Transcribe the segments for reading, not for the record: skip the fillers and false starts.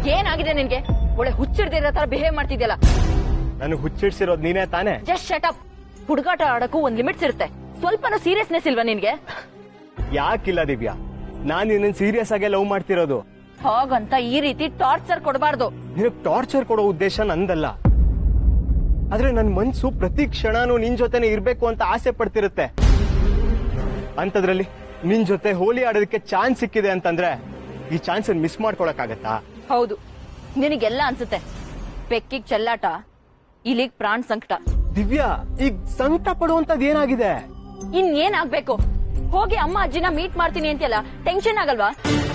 ಏನಾಗಿದೆ ನಿನ್ಗೆ? ಒಳ್ಳೆ ಹುಚ್ಚಿಡ್ದಿರೋ ತರ ಬಿಹೇವ್ ಮಾಡ್ತಿದ್ಯಲ್ಲ. ನಾನು ಹುಚ್ಚಿಡ್ಸಿರೋದ್ ನೀನೇ ತಾನೇ? Just shut up. ಹುಡುಗಾಟ ಆಡಕ್ಕೂ ಒಂದ್ ಲಿಮಿಟ್ಸ್ ಇರುತ್ತೆ. ಸ್ವಲ್ಪನೂ ಸೀರಿಯಸ್ನೆಸ್ ಇಲ್ವಾ ನಿನ್ಗೆ? ಯಾಕಿಲ್ಲ ದಿವ್ಯಾ, ನಾನ್ ನಿನ್ನ ಸೀರಿಯಸ್ ಆಗಿ ಲವ್ ಮಾಡ್ತಿರೋದು. ಹಾಗಂತ ಈ ರೀತಿ ಟಾರ್ಚರ್ ಕೊಡಬಾರ್ದು. ನಿನಗ್ ಟಾರ್ಚರ್ ಕೊಡೋ ಉದ್ದೇಶ ನಂದಲ್ಲ. ಆದ್ರೆ ನನ್ ಮನ್ಸು ಪ್ರತಿ ಕ್ಷಣನೂ ನಿನ್ ಜೊತೆನೆ ಇರ್ಬೇಕು ಅಂತ ಆಸೆ ಪಡ್ತಿರುತ್ತೆ. ಅಂತದ್ರಲ್ಲಿ ನಿನ್ ಜೊತೆ ಹೋಲಿ ಆಡೋದಕ್ಕೆ ಚಾನ್ಸ್ ಸಿಕ್ಕಿದೆ ಅಂತಂದ್ರೆ ಈ ಚಾನ್ಸ್ ಮಿಸ್ ಮಾಡ್ಕೊಳಕ್ಕಾಗತ್ತಾ? ಹೌದು, ನಿನಗೆಲ್ಲ ಅನ್ಸುತ್ತೆ. ಬೆಕ್ಕಿಗ್ ಚೆಲ್ಲಾಟ, ಇಲ್ಲಿಗ್ ಪ್ರಾಣ ಸಂಕಟ. ದಿವ್ಯಾ, ಈಗ ಸಂಕಟ ಪಡುವಂತದ್ ಏನಾಗಿದೆ? ಇನ್ನೇನಾಗ್ಬೇಕು? ಹೋಗಿ ಅಮ್ಮ ಅಜ್ಜಿನ ಮೀಟ್ ಮಾಡ್ತೀನಿ ಅಂತೆಲ್ಲ ಟೆನ್ಷನ್ ಆಗಲ್ವಾ?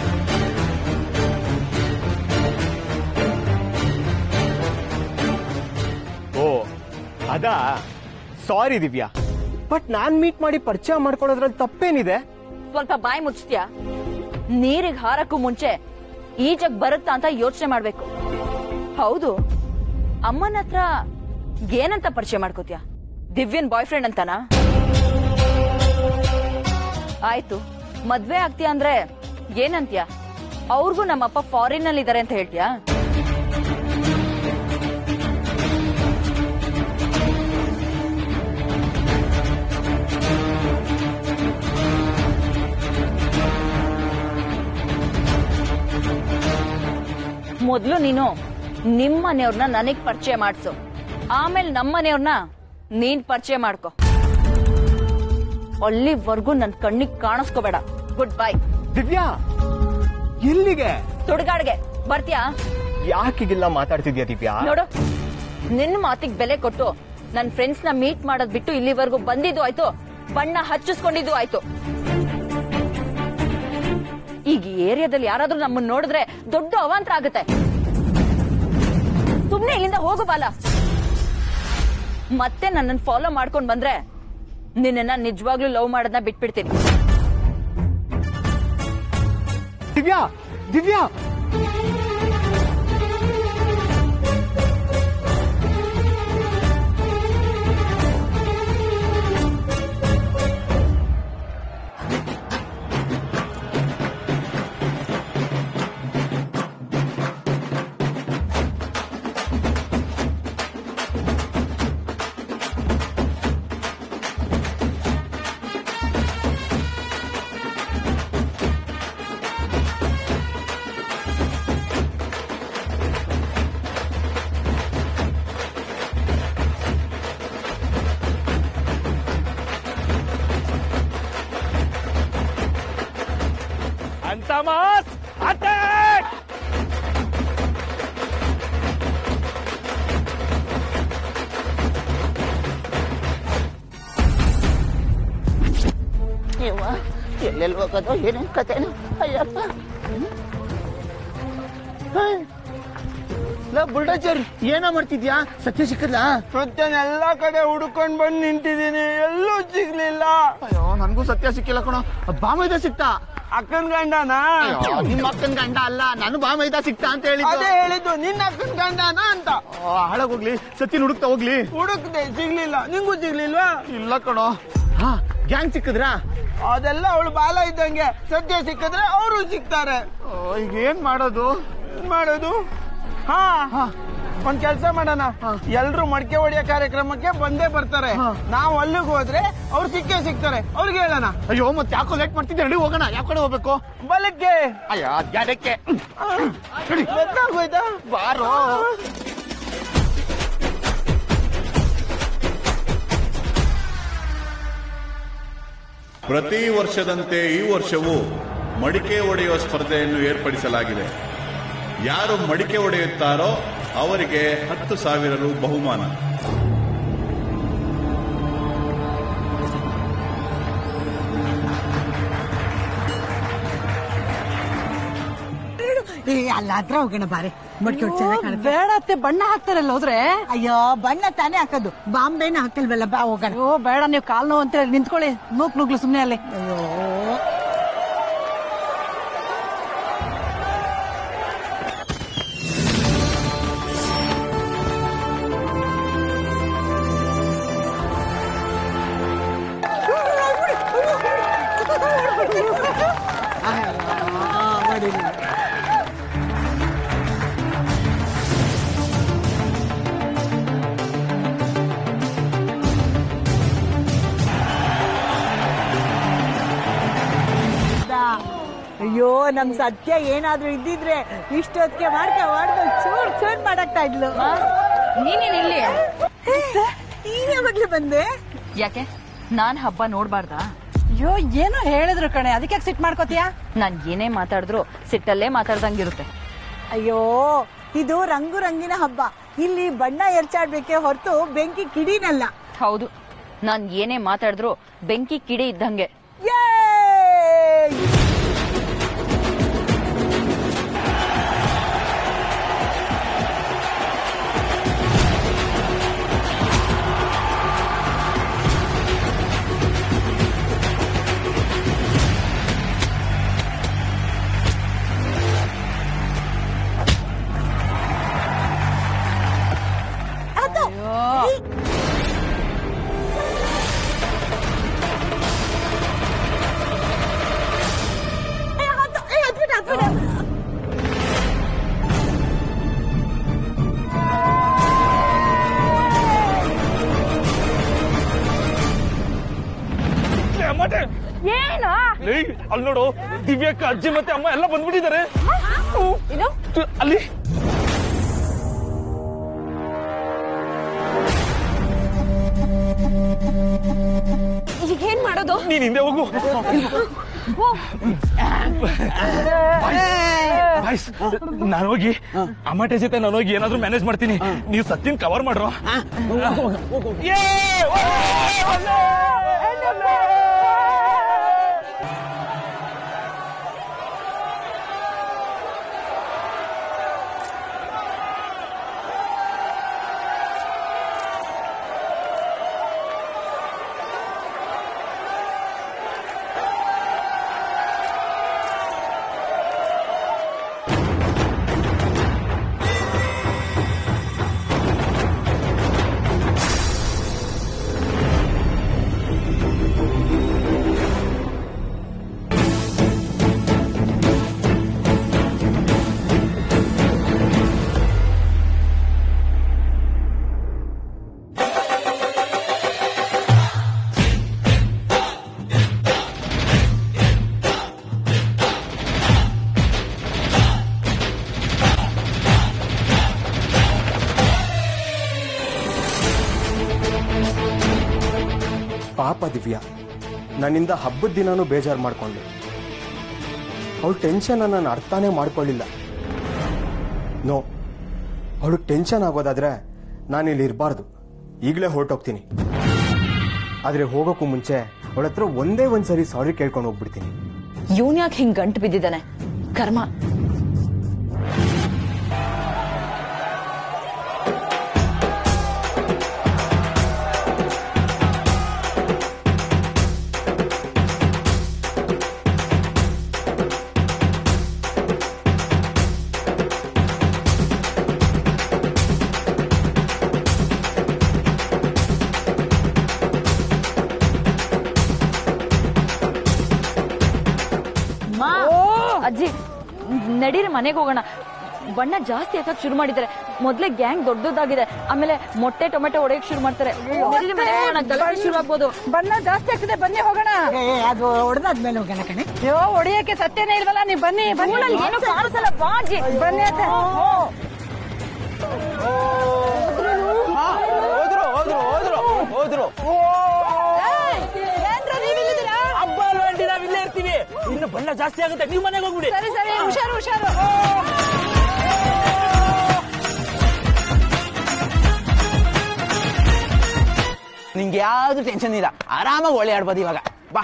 ಓ ಅದಾ, ಸಾರಿ ದಿವ್ಯಾ, ಬಟ್ ನಾನ್ ಮೀಟ್ ಮಾಡಿ ಪರಿಚಯ ಮಾಡ್ಕೊಳ್ಳೋದ್ರಲ್ಲಿ ತಪ್ಪೇನಿದೆ? ಸ್ವಲ್ಪ ಬಾಯಿ ಮುಚ್ತೀಯಾ? ನೀರಿಗ್ ಹಾರಕ್ಕೂ ಮುಂಚೆ ಈಜಕ್ ಬರುತ್ತಾ ಅಂತ ಯೋಚನೆ ಮಾಡ್ಬೇಕು. ಹೌದು, ಅಮ್ಮನ ಹತ್ರ ಏನಂತ ಪರಿಚಯ ಮಾಡ್ಕೋತೀಯ? ದಿವ್ಯನ್ ಬಾಯ್ ಫ್ರೆಂಡ್ ಅಂತನಾ? ಆಯ್ತು, ಮದ್ವೆ ಆಗ್ತೀಯ ಅಂದ್ರೆ ಏನಂತ್ಯ? ಅವ್ರಿಗೂ ನಮ್ಮಪ್ಪ ಫಾರಿನ್ ನಲ್ಲಿ ಇದಾರೆ ಅಂತ ಹೇಳ್ತೀಯಾ? ಮೊದ್ಲು ನೀನು ನಿಮ್ಮನೆಯವ್ರನ್ನ ನನಗ್ ಪರಿಚಯ ಮಾಡ್ಸು, ಆಮೇಲೆ ನಮ್ಮನೆಯವ್ರನ್ನ ನೀನ್ ಪರಿಚಯ ಮಾಡ್ಕೊ. ಅಲ್ಲಿವರೆಗೂ ನನ್ ಕಣ್ಣಿಗೆ ಕಾಣಿಸ್ಕೋಬೇಡ. Good bye. ದಿವ್ಯಾ, ಎಲ್ಲಿಗೆ? ಸುಡ್ಗಾಡ್ಗೆ ಬರ್ತೀಯಾ? ಯಾಕಿಗಿಲ್ಲ ಮಾತಾಡ್ತಿದ್ಯಾ ದಿವ್ಯಾ? ನೋಡು, ನಿನ್ನ ಮಾತಿಗೆ ಬೆಲೆ ಕೊಟ್ಟು ನನ್ ಫ್ರೆಂಡ್ಸ್ ನ ಮೀಟ್ ಮಾಡೋದ್ ಬಿಟ್ಟು ಇಲ್ಲಿವರೆಗೂ ಬಂದಿದ್ದು ಆಯ್ತು, ಬಣ್ಣ ಹಚ್ಚಿಸ್ಕೊಂಡಿದ್ದು ಆಯ್ತು. ಈಗ ಈ ಏರಿಯಾದಲ್ಲಿ ಯಾರಾದ್ರೂ ನಮ್ಮನ್ನ ನೋಡಿದ್ರೆ ದೊಡ್ಡ ಅವಾಂತರ ಆಗುತ್ತೆ. ಸುಮ್ನೆ ಇಲ್ಲಿಂದ ಹೋಗು ಬಾಲ. ಮತ್ತೆ ನನ್ನನ್ನು ಫಾಲೋ ಮಾಡ್ಕೊಂಡ್ ಬಂದ್ರೆ ನಿನ್ನ ನಿಜವಾಗ್ಲೂ ಲವ್ ಮಾಡೋದನ್ನ ಬಿಟ್ಬಿಡ್ತೀನಿ. Divya, Divya, asthma attack! ಎಲ್ಲೆಲ್ಲಿ ಹೋಗೋದು, ಏನೇನ್ ಕತೆನು? ಅಯ್ಯಪ್ಪ, ಬುಲ್ಡೋಜರ್ ಏನ ಮಾಡ್ತಿದ್ಯಾ? ಸತ್ಯ ಸಿಕ್ಕದ್ಲಾ? ಸತ್ಯನ ಎಲ್ಲಾ ಕಡೆ ಹುಡ್ಕೊಂಡ್ ಬಂದ್ ನಿಂತಿದ್ದೀನಿ, ಎಲ್ಲೂ ಸಿಗ್ಲಿಲ್ಲ. ಅಯ್ಯೋ, ನನ್ಗೂ ಸತ್ಯ ಸಿಕ್ಕಿಲ್ಲ ಕಣೋ. ಬಾಮೈದ ಸಿಕ್ತಾ? ಅಕ್ಕನ್ ಗಂಡನ? ನಿಮ್ಮ ಅಕ್ಕನ್ ಗಂಡ ಅಲ್ಲ, ನಾನು ಬಾಮೈದ ಸಿಕ್ತಾ ಅಂತ ಹೇಳಿದ್ದು. ಅದೇ ಹೇಳಿದ್ದು, ನಿನ್ನ ಅಕ್ಕನ್ ಗಂಡನ ಅಂತ. ಹಾಳಾಗೋಗ್ಲಿ, ಸತ್ಯನ ಹುಡುಕ್ತಾ ಹೋಗ್ಲಿ. ಹುಡುಕ್ದೆ, ಸಿಗ್ಲಿಲ್ಲ. ನಿಂಗೂ ಸಿಗ್ಲಿಲ್ವಾ? ಇಲ್ಲ ಕಣೋ. ಹಾ, ಗ್ಯಾಂಗ್ ಸಿಕ್ಕಿದ್ರಾ? ಅದೆಲ್ಲ ಅವಳು ಬಾಲ ಇದ್ದಂಗೆ. ಸದ್ಯ ಸಿಕ್ಕಿದ್ರೆ ಅವರು ಸಿಗ್ತಾರೆ. ಈಗ ಏನ್ ಮಾಡೋದು? ಹಾ, ಒಂದ್ ಕೆಲ್ಸ ಮಾಡೋಣ. ಎಲ್ರು ಮಡಿಕೆ ಹೊಡೆಯೋ ಕಾರ್ಯಕ್ರಮಕ್ಕೆ ಬಂದೇ ಬರ್ತಾರೆ. ನಾವು ಅಲ್ಲಿಗೆ ಹೋದ್ರೆ ಅವ್ರು ಸಿಗ್ತಾರೆ. ಅವ್ರಿಗೆ ಹೇಳೋಣ. ಅಯ್ಯೋ, ಮತ್ತೆ ಯಾಕೋ ಲೇಟ್ ಮಾಡ್ತಿದ್ದೆ, ನಡಿ ಹೋಗೋಣ. ಯಾವ ಕಡೆ ಹೋಗ್ಬೇಕು? ಬಲಕ್ಕೆ. ಅಯ್ಯೋ, ಅದ್ಯಾಡಕ್ಕೆ? ಗೊತ್ತಾಗೋಯ್ತಾ? ಬಾರೋ. ಪ್ರತಿ ವರ್ಷದಂತೆ ಈ ವರ್ಷವೂ ಮಡಿಕೆ ಒಡೆಯುವ ಸ್ಪರ್ಧೆಯನ್ನು ಏರ್ಪಡಿಸಲಾಗಿದೆ. ಯಾರು ಮಡಿಕೆ ಒಡೆಯುತ್ತಾರೋ ಅವರಿಗೆ 10,000 ರು ಬಹುಮಾನ. ಅಲ್ಲ, ಹತ್ರ ಹೋಗೋಣ ಬಾರೆ. ಮಡ್ಕೆ ಬೇಡ ಅತ್ತೆ, ಬಣ್ಣ ಹಾಕ್ತಾರಲ್ಲ ಹೋದ್ರೆ. ಅಯ್ಯೋ, ಬಣ್ಣ ತಾನೇ ಹಾಕೋದು, ಬಾಂಬೆನ ಹಾಕಲ್ವಲ್ಲ. ಬಾ ಹೋಗೋಣ. ಓ ಬೇಡ, ನೀವು ಕಾಲ್ ನೋವು ಅಂತ ಹೇಳಿ ನಿಂತ್ಕೊಳ್ಳಿ. ನೂಕ್ಲು ಸುಮ್ನೆ ಅಲ್ಲಿ. ಅಯ್ಯೋ, ಅಯ್ಯೋ ನಮ್ ಸತ್ಯ ಏನಾದ್ರೂ ಇದ್ದಿದ್ರೆ ಇಷ್ಟೊತ್ತಿಗೆ ಮಾಡ್ಕೊಂಡು ಚೂರ್ ಮಾಡಾಕ್ತಾ ಇದ್ಲು. ನೀನೇನ್ ಇಲ್ಲಿ? ನೀನ್ ಯಾವಾಗ್ಲೂ ಬಂದೆ? ಯಾಕೆ ನಾನ್ ಹಬ್ಬ ನೋಡ್ಬಾರ್ದಾ? ಅಯ್ಯೋ ಏನೋ ಹೇಳಿದ್ರು ಕಣೆ, ಅದಕ್ಕೆ ಸಿಟ್ ಮಾಡ್ಕೋತೀಯಾ? ನಾನ್ ಏನೇ ಮಾತಾಡಿದ್ರು ಸಿಟ್ಟಲ್ಲೇ ಮಾತಾಡ್ದಂಗಿರುತ್ತೆ. ಅಯ್ಯೋ ಇದು ರಂಗಿನ ಹಬ್ಬ, ಇಲ್ಲಿ ಬಣ್ಣ ಎರಚಾಡ್ಬೇಕೆ ಹೊರತು ಬೆಂಕಿ ಕಿಡಿನಲ್ಲ. ಹೌದು, ನಾನ್ ಏನೇ ಮಾತಾಡಿದ್ರು ಬೆಂಕಿ ಕಿಡಿ ಇದ್ದಂಗೆ. ಏನು ಅಲ್ಲಿ ನೋಡು, ದಿವ್ಯಕ್ಕ ಅಜ್ಜಿ ಮತ್ತೆ ಅಮ್ಮ ಎಲ್ಲ ಬಂದ್ಬಿಟ್ಟಿದ್ದಾರೆ ಅಲ್ಲಿ. ಈಗೇನ್ ಮಾಡೋದು? ನೀನ್ ಹಿಂದೆ ಹೋಗು. ನಾನು ಹೋಗಿ ಅಮ್ಮಟೆ ಜೊತೆ ನಾನು ಹೋಗಿ ಏನಾದ್ರು ಮ್ಯಾನೇಜ್ ಮಾಡ್ತೀನಿ, ನೀವು ಸತ್ಯನ್ ಕವರ್ ಮಾಡ್ರೋ. ಪಾಪ ದಿವ್ಯಾ ನನ್ನಿಂದ ಹಬ್ಬದ ದಿನಾನು ಬೇಜಾರು ಮಾಡ್ಕೊಂಡೆ. ಅವಳು ಟೆನ್ಷನ್ ನಾನು ಅರ್ಥನೇ ಮಾಡ್ಕೊಳ್ಳಿಲ್ಲ. ನೋ, ಅವಳು ಟೆನ್ಷನ್ ಆಗೋದಾದ್ರೆ ನಾನಿಲ್ಲಿ ಇರಬಾರ್ದು, ಈಗಲೇ ಹೊರಟೋಗ್ತೀನಿ. ಆದ್ರೆ ಹೋಗೋಕ್ಕೂ ಮುಂಚೆ ಅವಳ ಹತ್ರ ಒಂದೇ ಒಂದ್ಸರಿ ಸಾರಿ ಕೇಳ್ಕೊಂಡು ಹೋಗ್ಬಿಡ್ತೀನಿ. ಇವನ್ ಯಾಕೆ ಹಿಂಗ್ ಗಂಟು ಬಿದ್ದಿದ್ದಾನೆ? ಕರ್ಮ. ಅಜ್ಜಿ ನಡೀರಿ, ಮನೆಗೆ ಹೋಗೋಣ. ಬಣ್ಣ ಜಾಸ್ತಿ ಹಾಕಕ್ ಶುರು ಮಾಡಿದ್ದಾರೆ. ಮೊದ್ಲೇ ಗ್ಯಾಂಗ್ ದೊಡ್ಡದಾಗಿದೆ, ಆಮೇಲೆ ಮೊಟ್ಟೆ ಟೊಮೆಟೊ ಹೊಡೆಯಕ್ ಶುರು ಮಾಡ್ತಾರೆ. ಶುರು ಆಗ್ಬೋದು. ಬಣ್ಣ ಜಾಸ್ತಿ ಆಗ್ತಿದೆ, ಬನ್ನಿ ಹೋಗೋಣ. ಅದು ಹೊಡೆದಾದ್ಮೇಲೆ ಹೋಗೋಣ ಕಣೆ. ಅಯ್ಯೋ ಹೊಡಿಯಕ್ಕೆ ಸತ್ಯನೇ ಇಲ್ವಲ್ಲ, ನೀವ್ ಬನ್ನಿ ಬನ್ನಿ. ಏನು ಕಾಣಿಸಲ್ಲ, ಬಾ ಅಜ್ಜಿ. ಬನ್ನಿ ಅತ್ತೆ. ಹೋದ್ರು ಹಬ್ಬ ಅಲ್ವಂಡಿ, ನಾವ್ ಇಲ್ಲೇ ಇರ್ತೀವಿ. ಇನ್ನು ಬಣ್ಣ ಜಾಸ್ತಿ ಆಗುತ್ತೆ, ನೀವು ಮನೆಗೆ ಹೋಗ್ಬಿಡಿ. ಸರಿ ಸರಿ, ಹುಷಾರು ಹುಷಾರು. ನಿಂಗೆ ಯಾವ್ದು ಟೆನ್ಷನ್ ಇಲ್ಲ, ಆರಾಮಾಗಿ ಒಳ್ಳೆ ಆಡ್ಬೋದು ಇವಾಗ. ಬಾ.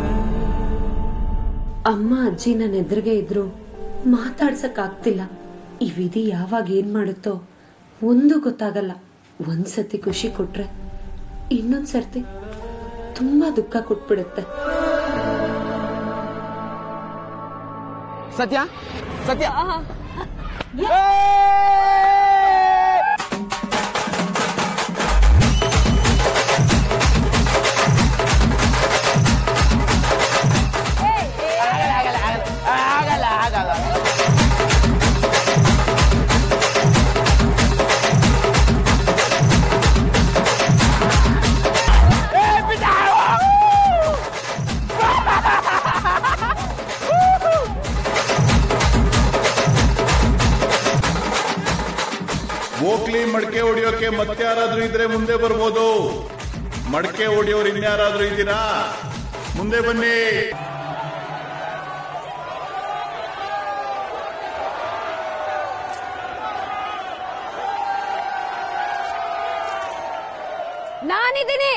ಅಮ್ಮ ಅಜ್ಜಿ ನನ್ನ ಎದುರಿಗೆ ಇದ್ರು, ಮಾತಾಡ್ಸಕ್ ಆಗ್ತಿಲ್ಲ. ಈ ವಿಧಿ ಯಾವಾಗ ಏನ್ ಮಾಡುತ್ತೋ ಒಂದು ಗೊತ್ತಾಗಲ್ಲ. ಒಂದ್ಸತಿ ಖುಷಿ ಕೊಟ್ರೆ ಇನ್ನೊಂದ್ಸರ್ತಿ ತುಂಬಾ ದುಃಖ ಕೊಟ್ಬಿಡುತ್ತೆ. ಸತ್ಯ ಸತ್ಯ ಆಗಲ್ಲ ಆಗಲ್ಲ. ಗೋಕ್ಲಿ ಮಡಕೆ ಹೊಡಿಯೋಕೆ ಮತ್ತೆ ಯಾರಾದ್ರೂ ಇದ್ರೆ ಮುಂದೆ ಬರ್ಬೋದು. ಮಡಕೆ ಹೊಡಿಯೋರು ಇನ್ಯಾರಾದ್ರೂ ಇದ್ದೀರಾ? ಮುಂದೆ ಬನ್ನಿ. ನಾನಿದ್ದೀನಿ.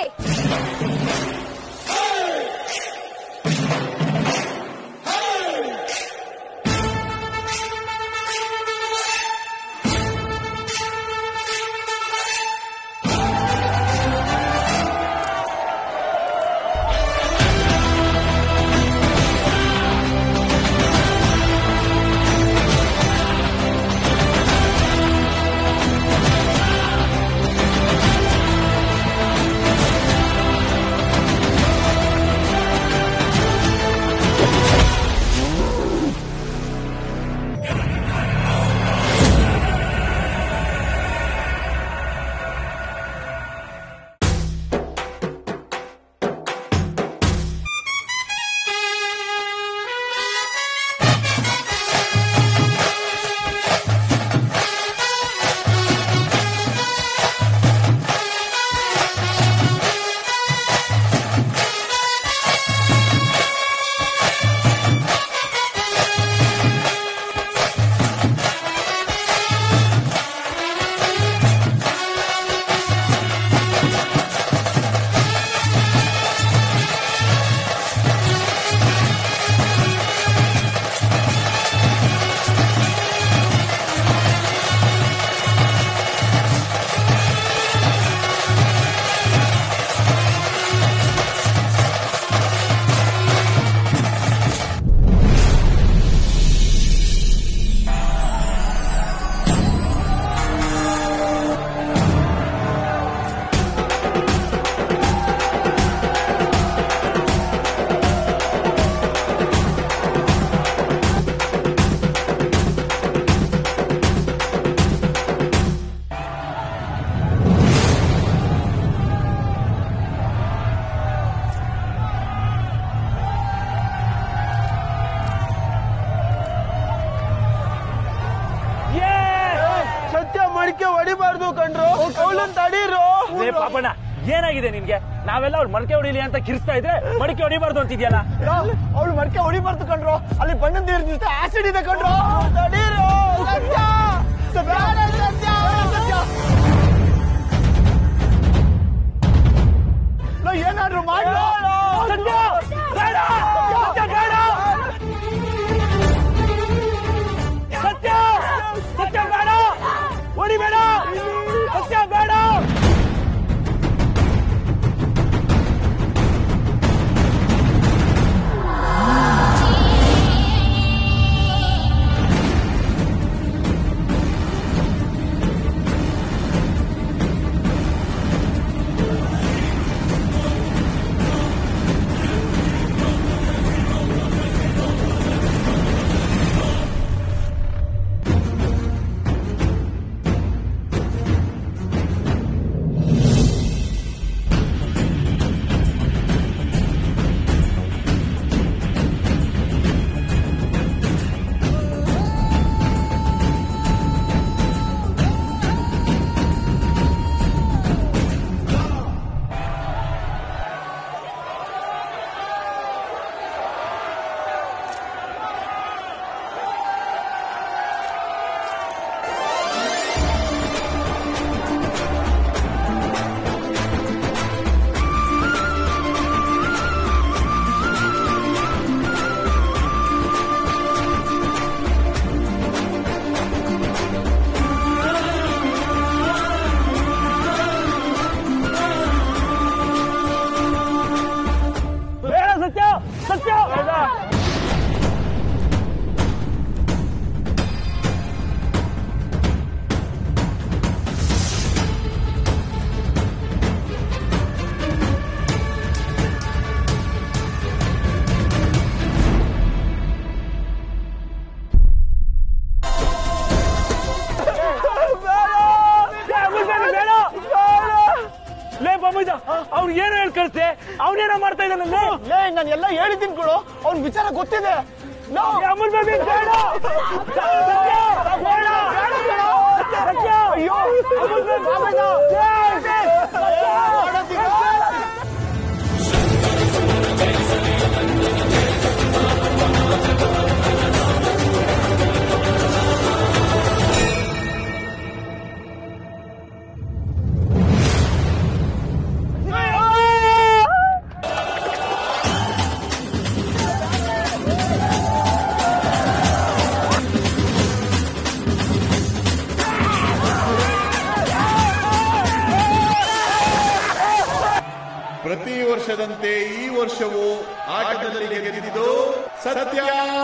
ಮಡಿಕೆ ಹೊಡಿಬಾರ್ದು ಕಣ್ರು, ಅವಳನ್ನ ತಡೀರು. ಪಾಪಣ್ಣ ಏನಾಗಿದೆ ನಿನ್ಗೆ? ನಾವೆಲ್ಲ ಅವ್ಳು ಮಡಿಕೆ ಹೊಡಿಲಿ ಅಂತ ಕಿರ್ಸ್ತಾ ಇದ್ರೆ ಮಡಿಕೆ ಹೊಡಿಬಾರ್ದು ಅಂತಿದ್ಯಲ್ಲ. ಅವಳು ಮಡಿಕೆ ಹೊಡಿಬಾರ್ದು ಕಣ್ರು, ಅಲ್ಲಿ ಬಣ್ಣದ ನೀರ್ ಜೊತೆ ಆಸಿಡ್ ಇದೆ ಕಣ್ರು. ತಡೀರು ಸತ್ಯ, ಸತ್ಯ ಏನಾದ್ರು ಮಾಡಿ. ಸತ್ಯ ಬೇಡ, ಸತ್ಯ ಬೇಡ, ಸತ್ಯ ಸತ್ಯ ಬೇಡ, ಹೊಡಿಬೇಡ, ಸತ್ಯ ಬೇಡ. ಅವ್ರು ಏನು ಹೇಳಿ ಕಳಿಸ್ತೆ, ಅವನೇನೋ ಮಾಡ್ತಾ ಇದ್ದಾನಲ್ಲ. ನಾನು ಎಲ್ಲ ಹೇಳಿದ್ದೀನಿ ಕೊಡು, ಅವ್ನ ವಿಚಾರ ಗೊತ್ತಿದೆ. ಅಮೂಲ್ ಬೇಬಿ ಬೇಡ, ಬೇಡ, ಬೇಡ. ಪ್ರತಿ ವರ್ಷದಂತೆ ಈ ವರ್ಷವೂ ಆಟದಲ್ಲಿ ಗೆದ್ದಿದ್ದು ಸತ್ಯ.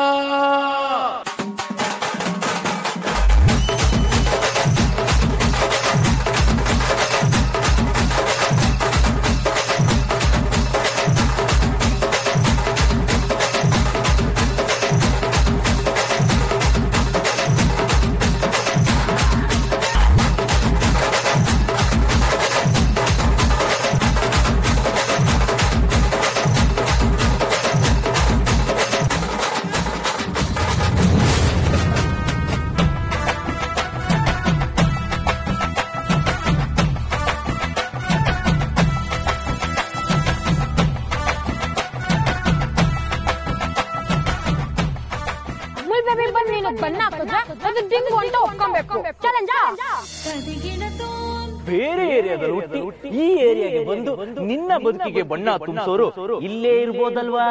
ಬಣ್ಣ ಹಾಕಿದ್ರೆ ಅದು ದಿಂಬು ಅಂತ ಒಪ್ಕೊಬೇಕು. ಚಾಲೆಂಜಾ? ಬೇರೆ ಏರಿಯಾದಲ್ಲಿ ಹುಟ್ಟಿ ಈ ಏರಿಯಾಗೆ ಬಂದು ನಿನ್ನ ಬದುಕಿಗೆ ಬಣ್ಣ ತುಂಬಿಸೋರು ಇಲ್ಲೇ ಇರ್ಬೋದಲ್ವಾ?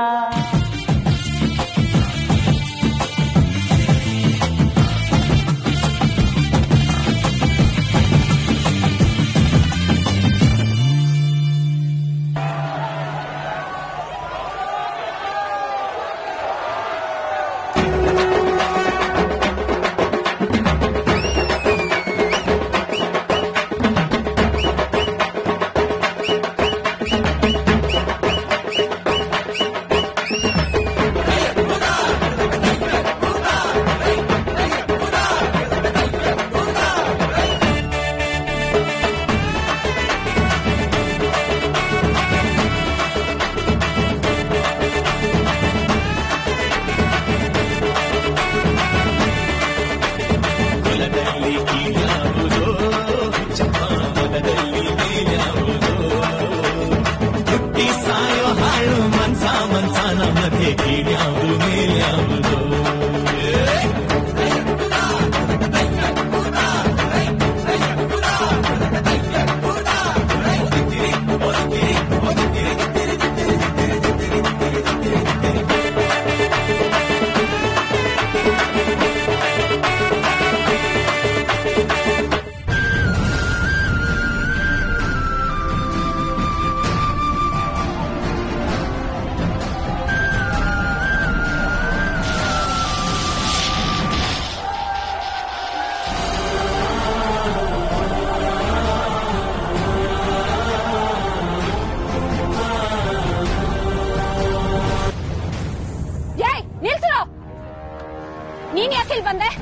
ನೀನ್ ಯಾಕೆ ಇಲ್ಲಿ ಬಂದೆ?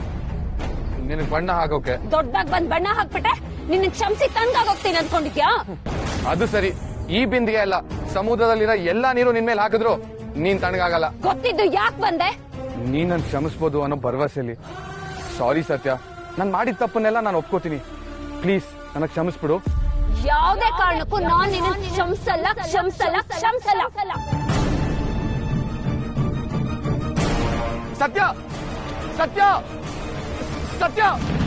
ನಿನಗೆ ಬಣ್ಣ ಹಾಕೋಕೆ. ದೊಡ್ಡದಾಗಿ ಬಂದ್ ಬಣ್ಣ ಹಾಕ್ಬಿಟ್ಟೆ ನಿನ್ನ ಕ್ಷಮಿಸಿ ತಂದಾಗೋಗ್ತೀನಿ ಅನ್ಕೊಂಡಿದ್ಯಾ? ಅದು ಸರಿ, ಈ ಬಿಂದಿಗೆ ಅಲ್ಲ, ಸಮುದ್ರದಲ್ಲಿರೋ ಎಲ್ಲಾ ನೀರು ನಿನ್ ಮೇಲೆ ಹಾಕಿದ್ರು ನೀನ್ ತಣ್ಣಗಾಗಲ್ಲ. ಗೊತ್ತಿದ್ದು ಯಾಕೆ ಬಂದೆ? ನೀನ್ ನನ್ ಕ್ಷಮಿಸಬಹುದು ಅನ್ನೋ ಭರವಸೆಲಿ. ಸಾರಿ ಸತ್ಯ, ನಾನ್ ಮಾಡಿದ ತಪ್ಪನ್ನೆಲ್ಲ ನಾನು ಒಪ್ಕೋತೀನಿ. ಪ್ಲೀಸ್ ನನಗ್ ಕ್ಷಮಿಸ್ಬಿಡು. ಯಾವುದೇ ಕಾರಣಕ್ಕೂ ನಾನ್ ನಿನ್ನ ಕ್ಷಮಿಸಲ್ಲ ಕ್ಷಮಿಸಲ್ಲ ಕ್ಷಮಿಸಲ್ಲ. ಸತ್ಯ ಸತ್ಯ ಸತ್ಯ